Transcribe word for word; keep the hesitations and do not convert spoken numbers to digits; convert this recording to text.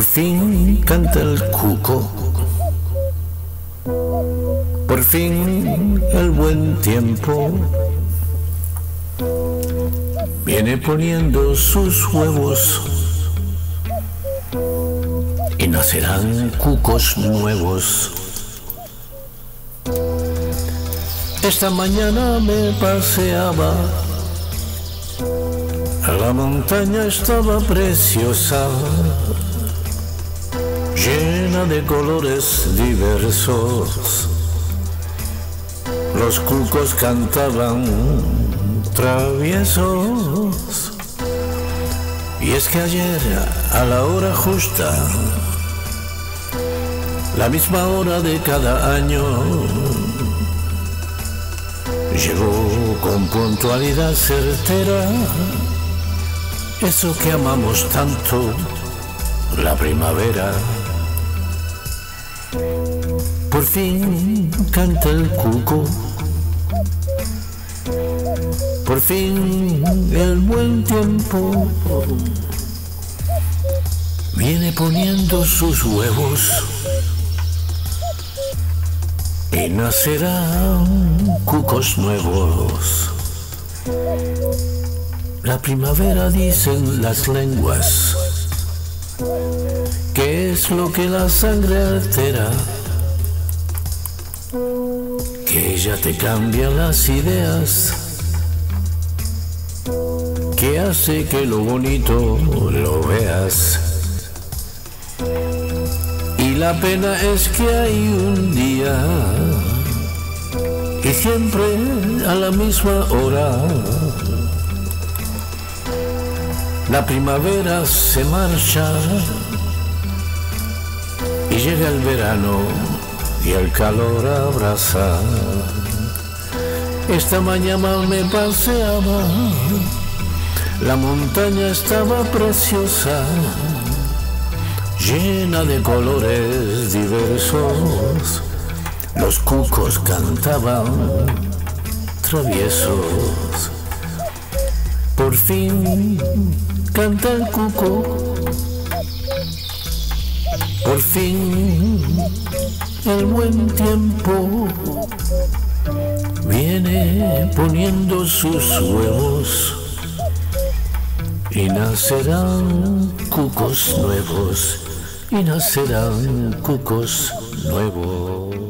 Por fin canta el cuco, por fin el buen tiempo viene poniendo sus huevos y nacerán cucos nuevos. Esta mañana me paseaba, la montaña estaba preciosa, llena de colores diversos. Los cucos cantaban traviesos. Y es que ayer, a la hora justa, la misma hora de cada año, llegó con puntualidad certera eso que amamos tanto, la primavera. Por fin canta el cuco, por fin el buen tiempo viene poniendo sus huevos y nacerán cucos nuevos. La primavera, dicen las lenguas, que es lo que la sangre altera, que ella te cambia las ideas, que hace que lo bonito lo veas. Y la pena es que hay un día, y siempre a la misma hora, la primavera se marcha y llega el verano y el calor abraza. Esta mañana me paseaba, la montaña estaba preciosa, llena de colores diversos. Los cucos cantaban traviesos. Por fin canta el cuco, por fin el buen tiempo viene poniendo sus huevos y nacerán cucos nuevos, y nacerán cucos nuevos.